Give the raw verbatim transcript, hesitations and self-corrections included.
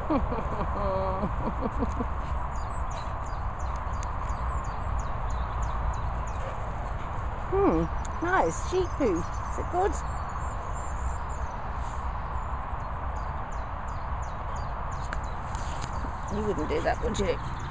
Hmm, nice sheep poo. Is it good? You wouldn't do that, would you?